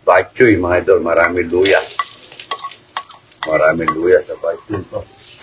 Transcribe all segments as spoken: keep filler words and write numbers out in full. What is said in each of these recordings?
Bok choy, mga idol, marami luya. Marami luya sa bok choy ko.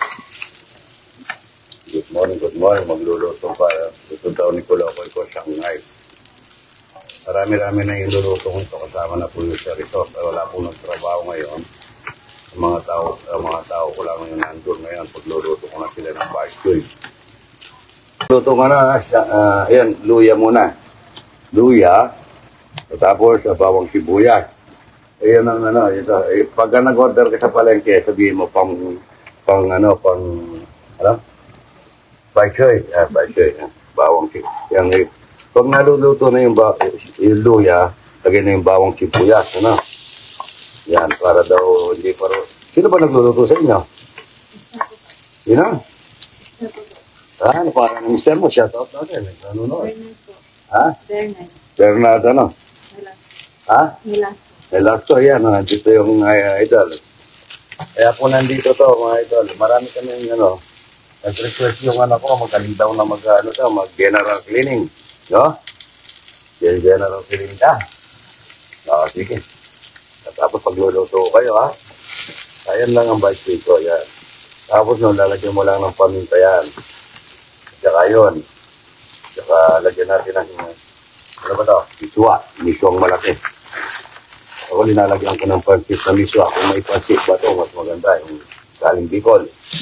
Good morning, good morning. Magluluto pa. Ito daw ni Kulokoy ko, Shanghai. Marami-rami na yung luluto ko ito. Kasama na po yung sa resort. Wala po nagtrabaho ngayon. Ang mga tao, ang mga tao ko lang yung nandun ngayon. Pagluluto ko na sila ng bok choy. Luto ko na. Uh, ayan, luya muna. Luya. Tapos uh, bawang sibuyas. Ayan ang ano. Ito. Eh, pag nag-order ka sa palengke, sabihin mo pang, pang ano, pang, ano? Bok choy. Ah, bok choy. Ah, bawang sibuyas. Yan, eh. Pag naluluto na yung, yung luya, lagay na yung bawang sibuyas, ano? Yan, para daw hindi paro. Sino ba nagluluto sa inyo? Yun na? Ah, ano parang mister mo? Shout out natin. Ano no? Ha? Bernard. Bernard, ano? Ha? Milaso. Milaso, yan. Nandito yung uh, idol. Kaya po nandito to, mga idol. Marami kami yung, ano, nag-request yung anak ko, magaling daw na mag, ano daw, mag-general cleaning. No? Yan, general cleaning ka. O, sige. Tapos pagluluto kayo, ha? Ayan lang ang bok choy ko, yan. Tapos no, lalagyan mo lang ng paminta yan. Tsaka yun. Tsaka lagyan natin ng, ano ba ito? Miswa. Miswang malaki. Ako linalagyan ko ng pansit na miswa. Kung may pansit ba ito, mas maganda yung galing Bicol.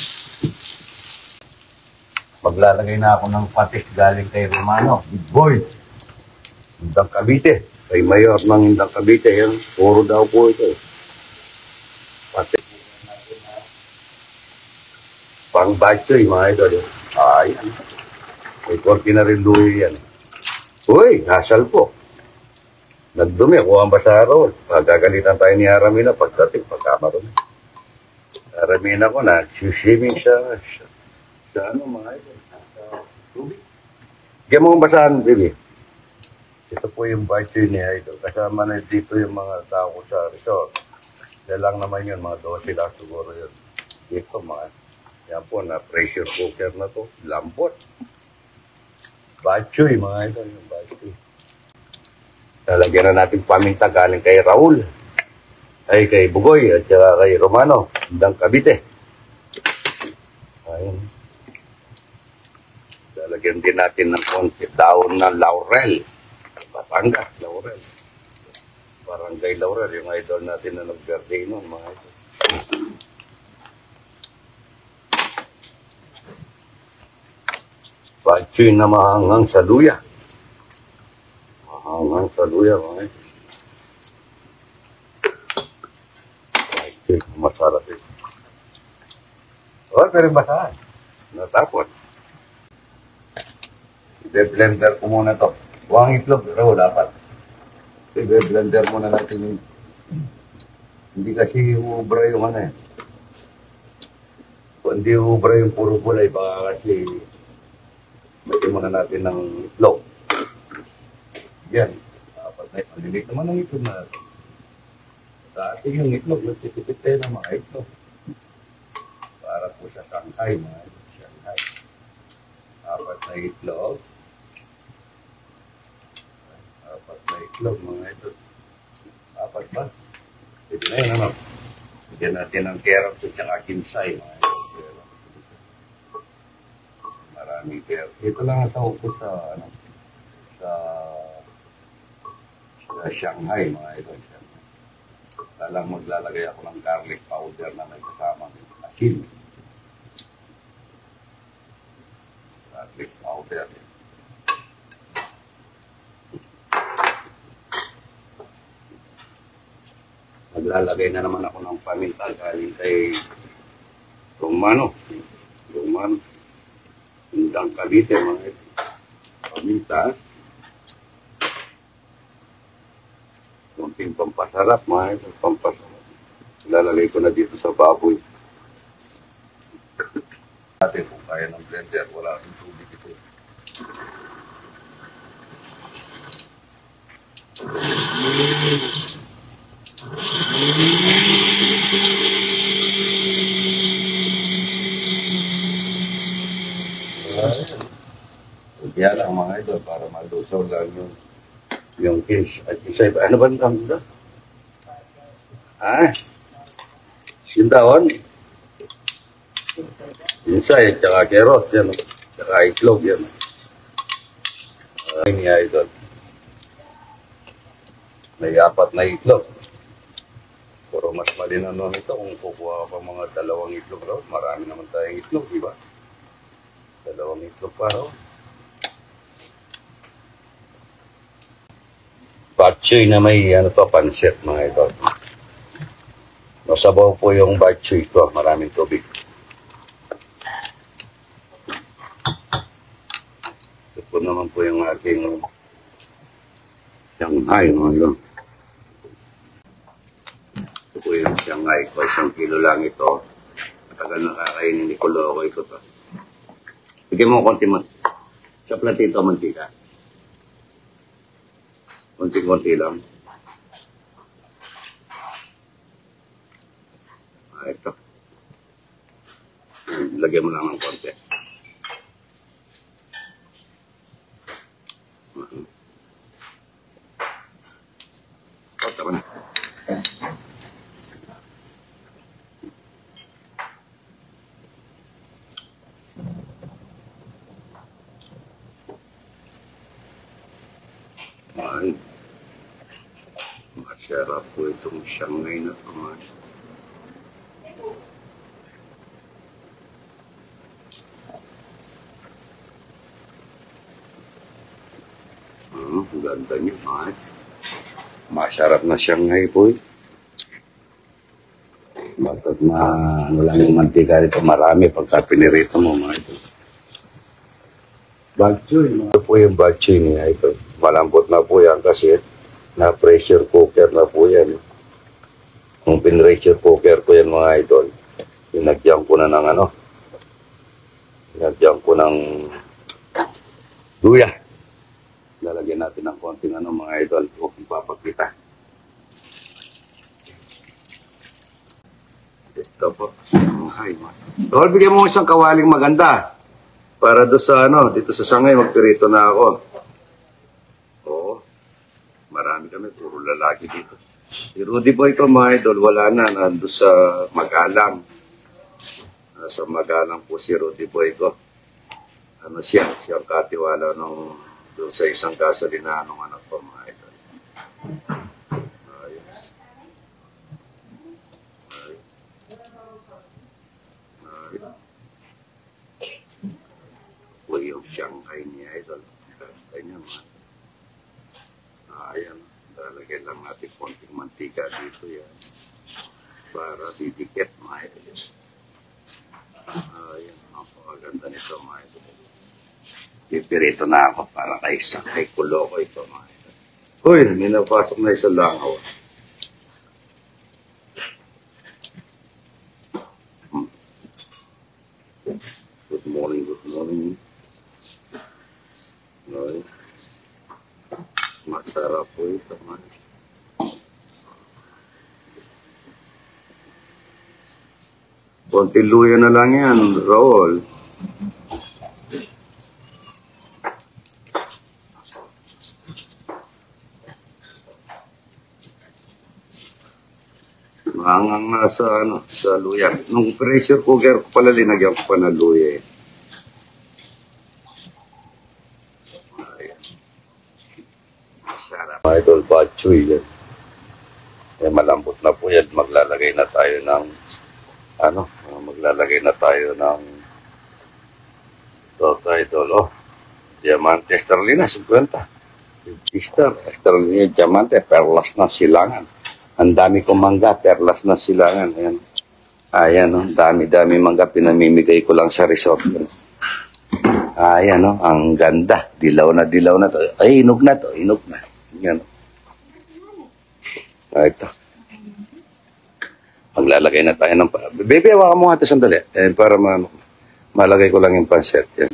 Maglalagay na ako ng patis galing kay Romano. Big boy. Indang Cavite. Kay Mayor ng Indang Cavite. Yan. Puro daw po ito. Patis. Pang bok choy, mga idol. Ayan. May konti na rin luya yan. Uy, hasal po. Nagdumi. Kuha ang basa roll. Pagkagalitan tayo ni Aramina pagdating pagkamarumi. Aramina ko na. Swimming siya. Sa, sa ano, mga idol. Tubig. Diyan mo kung basahan, baby. Ito po yung bok choy ni Idol. Kasama na dito yung mga tao ko sa resort. Kaya lang naman yun, mga twelve lang siguro yun. Dito, mga, yan po, na pressure cooker na to. Lambot. Bok choy, mga Idol, yung bok choy. Lalagyan na natin paminta galing kay Raul. Ay, kay Bugoy, at saka kay Romano. Indang Cavite. Ayun. Lalagyan din natin ng konti daon ng laurel. Batangas, laurel. Barangay Laurel, yung idol natin na nag-birthday noon, mga idol. Bok choy na mahangang sa luya. Mahangang sa luya, mga idol. Bok choy, masarap ito. O, pero basahan. Natapos. I-blender ko muna to. Huwag itlog, pero dapat. I-blender muna natin yung... Hindi kasi ubra yung ano eh. Kung hindi ubra yung puro kulay, baka kasi... Bati muna natin ng itlog. Yan. Dapat na ito. Malilit naman ang itlog na. Sa atin yung itlog, nagsitipit tayo ng mga itlog. Para po sa Shanghai, mga itlog. Shanghai. Dapat na itlog. Apat na itlog, mga ito. Apat ba? Pwede na yun, ano? Bigyan natin ng carrot at saka kimsay, mga ito. Maraming carrot. Ito lang ang tawag ko sa, ano, sa, sa Shanghai, mga ito. Talang maglalagay ako ng garlic powder na may kasamang asin. Garlic powder. Maglalagay na naman ako ng paminta galing kay Romano. Romano. Indang Cavite, mga ito. Paminta. Kunting pampasarap, mga ito. Pampasarap. Lalagay ko na dito sa baboy. Natin kung kaya ng blender, wala rin tubig ito. Kaya lang mga idol para malusaw lang yung yung kiss at isa. Ano ba ang dito? Ah, yung dahon. Insay, tsaka carrot, yan. Tsaka itlog, yan. Ay, niya ito. May apat na itlog. Pero mas malinaw nun ito kung kukuha ka pa mga dalawang itlog raw. Marami naman tayong itlog, di ba? Dalawang itlog pa raw. Batchoy na may ano to, pansit mga ito. Masabaw po yung batchoy ko. Maraming tubig. Ito po naman po yung aking Shanghai mga ito. Ito po yung Shanghai ko. Isang kilo lang ito. Matagal nakakainin ni Kulokoy ko to. Bigyan mo konti man. Sa platito mantika. Konti-konti lang. Ah, ito. Lagyan mo lang ng konti. Oh, tama na. Ay, masarap po itong Shanghai na ito. Hmm, ganda niya, man. Masarap na Shanghai po eh. Batat na ano lang yung mantika nito, marami pagka pinirito mo mga ito. Batchoy. Ito po yung batchoy niya ito. Malambot na po yan kasi na pressure cooker na po yan. Kung pin-pressure cooker ko yan mga idol, pinagyan ko na ng ano, pinagyan ko ng luya. Lalagyan natin ng konting ano mga idol, huwag ipapakita. Ito po. Ay, tol, bigyan mo isang kawaling maganda. Para doon sa ano, dito sa Shanghai, magpirito na ako. Oo. Marami kami, puro lalaki dito. Si Rudy Boy ko, mga idol, wala na, nandun sa Magalang. Nasa Magalang po si Rudy Boy ko. Ano siya, siyang katiwala nung doon sa isang gasolina nung anak ko, mga idol. Ayun. Ayun. Ayun. Po yung Shanghai niya, idol. Ganyan, man. Ayan. Lalagyan lang natin konting mantika dito yan. Para didikit, mga idol. Ayan. Napakaganda nito, mga idol. Pipirito na ako para kay isang kay Kulokoy ito, mga idol. Uy, may napasok na isang langaw. Hmm. Good morning, good morning. Ay, masarap po ito, man. Konti luya na lang yan, Raul. Maangang na sa, ano, sa luya. Nung pressure cooker ko pala, linagyan ko pa na luya eh. Mga idol, batchoy yan. Eh, malambot na po yan. Maglalagay na tayo ng ano, maglalagay na tayo ng ito, idol, oh. Diamante Esterlina, fifty. fifty star, Esterlina, Diamante, perlas na silangan. Ang dami kong mangga, perlas na silangan. Ayan, ayan, oh. Dami-dami mangga, pinamimigay ko lang sa resort. Ayan, oh. Ang ganda. Dilaw na, dilaw na to. Ay, inog na to, inog na. Yan. Ah, ito. Maglalagay na tayo ng... Baby, hawakan mo nga ito sandali. Eh, para ma malagay ko lang yung panset. Yan.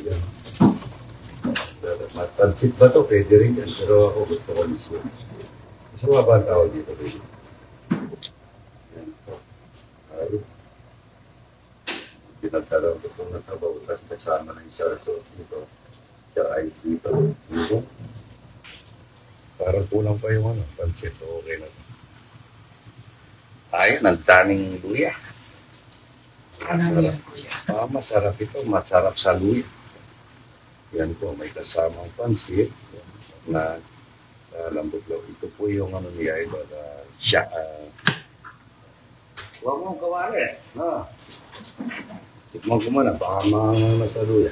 Pansit ba ito? Pwede rin yan. Pero ako gusto ko nito. Gusto nga ba ang tawag dito, baby? Yan. Ay. Pinagkaroon ko itong nasabaw. Tapos kasama na yung sarasot dito. Tsaka ay dito. Dito. Parang kulang pa yung ano, pansit. Okay na. Ayun, ang daming luya. Ano Masarap. yan, kuya? Ah, masarap ito. Masarap sa luya. Yan po, may kasamang pansit na uh, lambot-lambot. Ito po yung ano niya, ito, uh, siya. Uh, huwag mong kawali. No. Tikman ko muna, baka mga sa luya.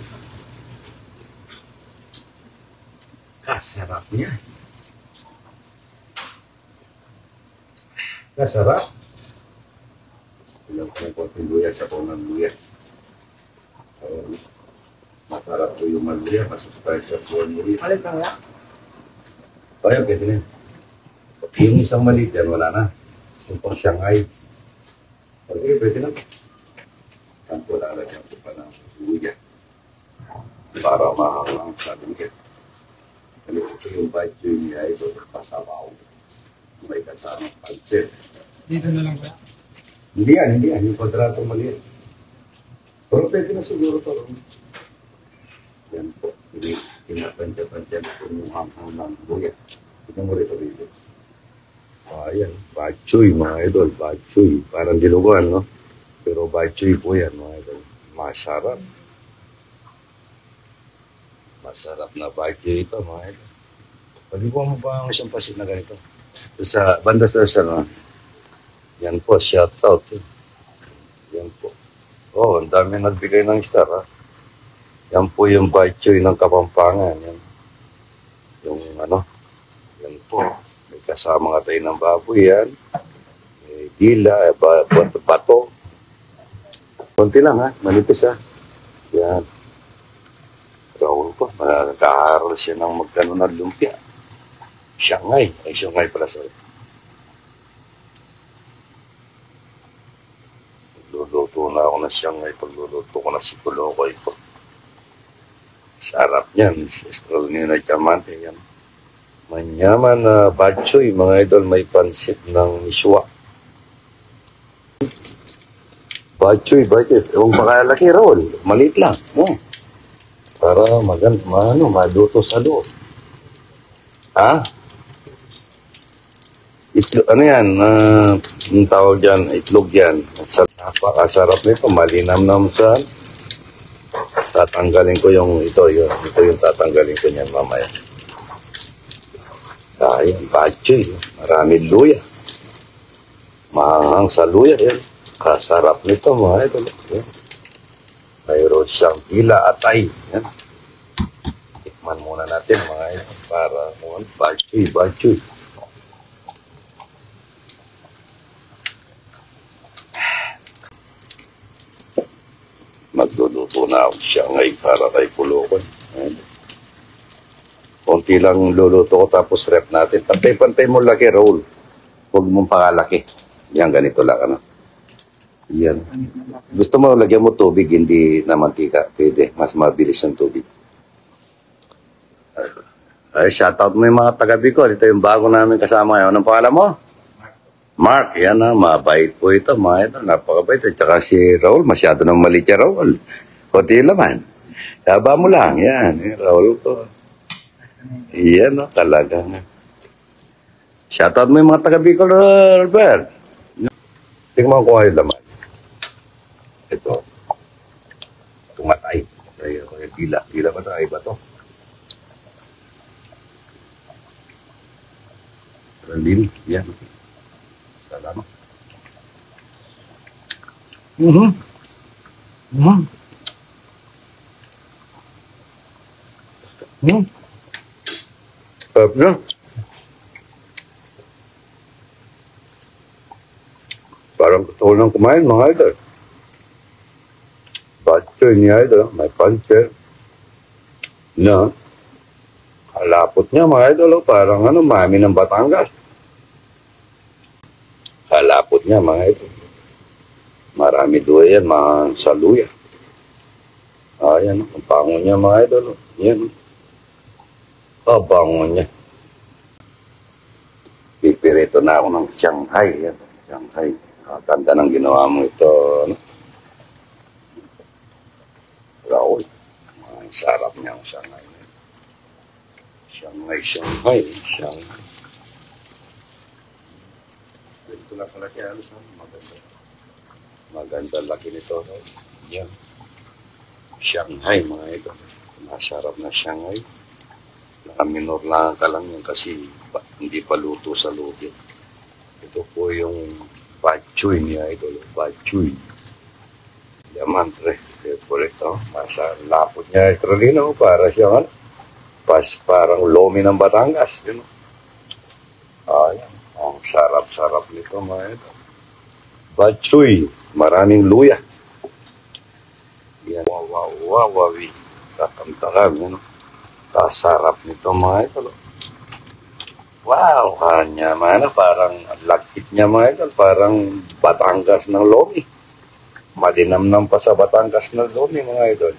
Kasarap niya. Kasarap. Ilang ko ng konting luya sa punang luya. Uh, masarap po yung maluya, masustansya po ang luya. Malit lang lang. Kaya pwede na. Yung isang maliit yan, wala na. Yung pang Shanghai. Okay, pwede na. Ang po lalagyan ko pa ng luya. Para mahangang sa luya. Ano ito yung bite yun niya, ito pasabaw. May kasamang pansit. Dito na lang ba? Hindi yan, hindi yan. Yung kwadratong maliit. Pero pwede na siguro to. Yan po. Hindi, pinapantya-pantya na po yung hanghang ng luya. Tignan mo rito dito. Ayan, bachoy mga idol. Bachoy. Parang dinuguan, no? Pero bachoy po yan mga idol. Masarap. Masarap na bachoy ito mga idol. Paliguan mo ba ang isang pasit na ganito? Sa bandas na sa no? Yan po, shout out. Yan po. Oh, ang dami nagbigay ng star, ha? Yan po yung bachoy ng Kapampangan. Yan. Yung ano, yan po. May kasama nga tayo ng baboy yan. May dila, bato, bato. Konti lang, ha? Manipis, ha? Yan. Raul po, makakaharal siya ng magkano na lumpia. Shanghai. Ay, Shanghai pala, sorry. Luluto na ako ng Shanghai. Pagluluto ko na si Kulokoy po. Sarap niyan. Estrol niyo na diamante yan. Manyaman na uh, bachoy, mga idol, may pansit ng miswa. Bachoy, budget. Huwag makalaki, Raul. Maliit lang. No? Para maganda, ano, maluto sa loob. Ha? Itlog, ano yan? Uh, yung tawag dyan, itlog yan. Napakasarap nito. Malinam-nam sa tatanggalin ko yung ito, yun. Ito yung tatanggalin ko niyan mamaya. Dahil bachoy, maraming luya. Mahang sa luya yan. Kasarap nito mga ito. Yan. Mayroon siyang tila atay. Yan. Tikman muna natin mga ito para mga bachoy, bachoy. Magluluto na ako siya ngayon para kay Kulokoy. Konti lang luluto ko tapos rep natin. Pantay-pantay mo laki, Raul. Huwag mong pakalaki. Yan, ganito lang. Ano? Yan. Gusto mo, lagyan mo tubig, hindi na mantika. Pwede. Mas mabilis ang tubig. Ay, shoutout mo yung mga taga-Bicol. Ito yung bago namin kasama ngayon. Anong pangalan mo? Mark, yan na, mabait po ito, mga ito, napakabait. At saka si Raul, masyado nang maliit si Raul. Kunti laman. Haba mo lang, yan, eh, Raul ko. Yan, no, talaga. Shoutout mo yung mga taga-Bicol, Albert. Tingnan ko kayo laman. Ito. Tumatay. Ay, ay, tila. Tila ba ito? Ay ba ito? Randin, yan. Salamat. Mhm. Mhm. Mhm. Sarap na. Parang gusto ko nang kumain, mga idol. Bachoy niya, idol. May pancher. Na. Kalapot niya, mga idol. Parang ano, mami ng Batangas. Kalapot niya, mga idol. Marami doon yan, mga saluya. Ayan, ang pango niya, mga idol. Yan. Kabango niya. Pipirito na ako ng Shanghai. Yan, Shanghai. Ah, ganda ng ginawa mo ito. Ano? Raul. Ang sarap niya ang Shanghai. Shanghai, Shanghai, Shanghai. Ganito lang kalaki, halos ha? Maganda. Maganda laki nito. No? Yan. Shanghai, mga ito. Masarap na Shanghai. Nakaminor lang ka lang yun kasi pa, hindi pa luto sa luto. Ito po yung bad choy niya, idol. Bad choy. Diamante. Favorite, no? Masa lapot niya ito rin, no? Para siyang, ano? Pas, parang lomi ng Batangas. Yun, no? Ayan. Ang sarap-sarap nito, mga ito. Bad choy. Maraming luya. Yan. Wow, wow, wow, wow. Takamtakam, yun, no? Kasarap nito, mga ito, no? Wow, kanya mana parang lakit niya, mga ito. Parang Batangas ng lomi. Malinamnam pa sa Batangas ng lomi, mga idol.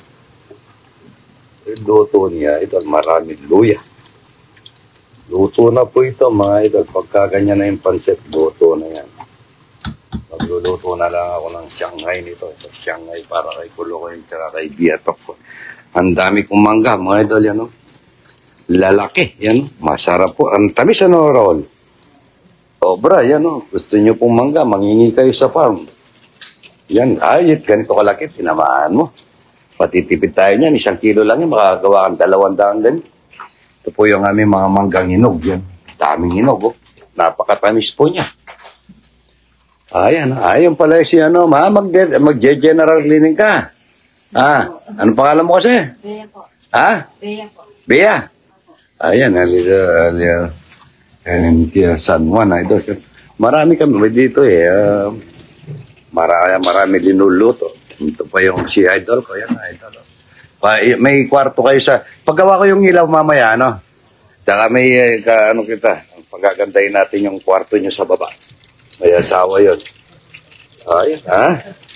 Luto niya, idol, maraming luya. Luto na po ito, mga idol. Pagka ganyan na yung pancit, luto na yan. Magluluto na lang ako ng Shanghai nito. Ito, Shanghai para kay Kulokoy at kay Biatok ko. Ang dami kong mangga, mga idol, yan, no? Lalaki, yan, masarap po. Ang tamis, ano, Raul? Obra, yan, no? Gusto nyo pong mangga, mangingi kayo sa farm. Yan, ayit, ganito kalaki, tinamaan mo. Patitipid tayo niyan, isang kilo lang yan, makagawa kang dalawang daan din. Ito po yung aming mga manggang hinog, yan. Daming hinog, oh. Napakatamis po niya. Ayan, ayan pala si ano, ma, mag-general cleaning ka. Ah, anong pangalan mo kasi? Bea po. Ha? Bea po. Bea? Ayan, alila, alila, alila, San Juan, ito. Marami kami dito eh. Uh, marami, marami linuluto. Ito pa yung si Idol ko. Yan, Idol. Pa, may kwarto kayo sa... Paggawa ko yung ilaw mamaya, ano? Tsaka may, eh, ka, ano kita, pagagandahin natin yung kwarto nyo sa baba. May asawa yun. Ayan, ha?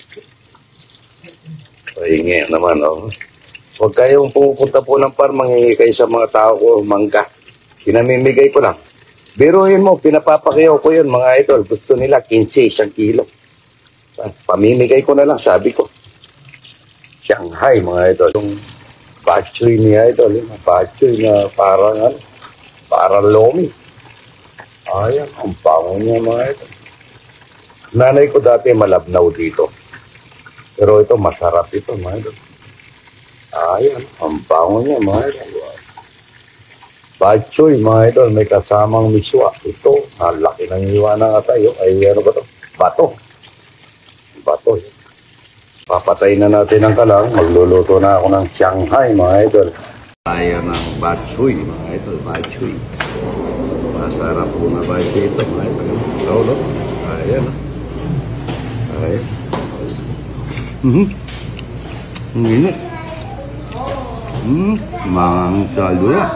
Pahingi naman, oh. Huwag kayong pupunta po ng par, manghingi kayo sa mga tao ko, mangga. Pinamimigay ko lang. Biruin mo, pinapapakiyaw ko yun, mga idol. Gusto nila, quince, isang kilo. Pamimigay ko na lang, sabi ko. Shanghai, mga idol. Yung bachoy niya, idol. Yung bachoy na parang, ano, parang lomi. Ayan, ang bango niya, mga idol. Nanay ko dati malabnaw dito. Pero ito, masarap ito, mga idol. Ayan, ang bango niya, mga idol. Bachoy, mga idol, may kasamang miswa. Ito, ang laki ng iwa ng atay. Ay, ano ba ito? Bato. Bato. Papatay na natin ang kalang. Magluluto na ako ng Shanghai, mga idol. Ayan ang bachoy, mga idol. Bachoy. Masarap po na bachoy ito, mga idol. Lolo. Ayan. Ayan. Mhm. Ang init. Hmm, mang salura.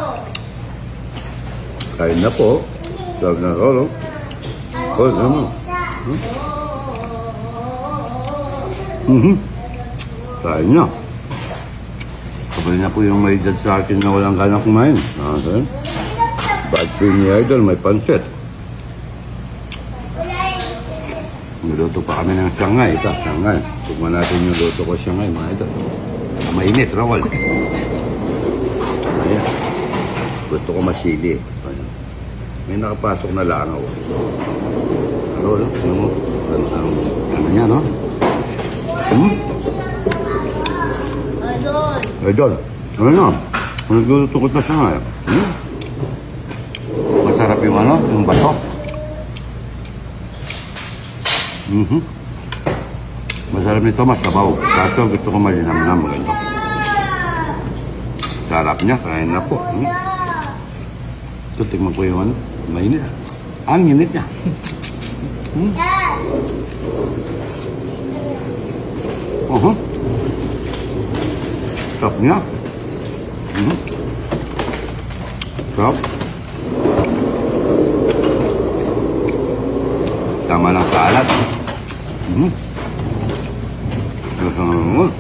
Kain na po. Sabi na Rolo. Oh, naman. Hmm? Mm-hmm. Kain niya. Sabay niya po yung may dad sa akin na walang ganang kumain. Okay. Bad food ni Idol, may pancit. Niluto pa kami ng Shanghai. Ito, Shanghai. Tugman natin yung luto ko Shanghai, mga Idol. Mainit, Rawal. Ayan. Gusto ko masili. Ayan. May nakapasok na langaw. Ano, ano? Ano, ano, ano niya, no? Hmm? Idol. Idol. Ano na? Nagluluto ko na siya nga. Hmm? Masarap yung ano? Yung bato. Mm-hmm. Masarap nito, masabaw. Kaso gusto ko malinamnam. Maganda. Sarap niya, kain na po. Hmm? Ito, tingnan ko yung ano. Mainit. Ang init niya. Hmm? Uh-huh. Sarap niya. Hmm? Sarap. Tama lang sa alat. Hmm? Masarap.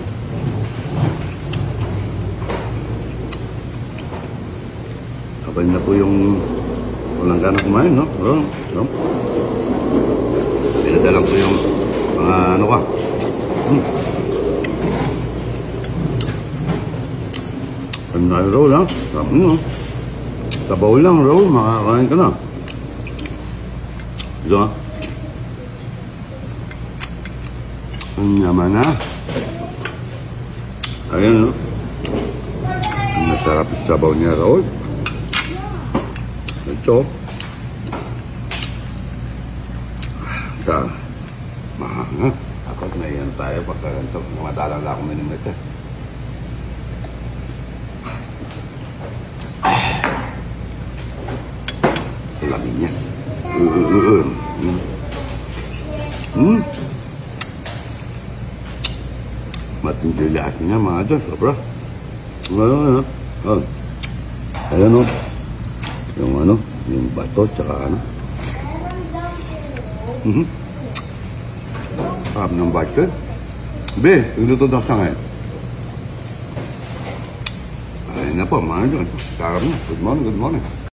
Kapal na po yung walang ganang kumain, no? Oh, no? Pinadalang ko yung mga ano ka. Hmm. Ano na yung roll, ha? Sarap nyo. Sa bowl lang, roll. Makakain ka na. Ito, ha? Ang yaman na. Ayan, no? Ang masarap yung sabaw niya, Raul. Ito. Sa mahanga. Ako, naiyan tayo pagka ganito. Madalang lang ako minimit eh. Lamin niya. Uh, uh, uh, uh. Mm. Mm. Matindi lahat niya mga dyan, sobra. Ano, ano, ano. Ayan o. Yung ano, yung bato, tsaka ano. Mm-hmm. Sarap ng bato. Be, nagluto daw sa ngayon. Ayun na po, mga dyan. Sarap na. Good morning, good morning.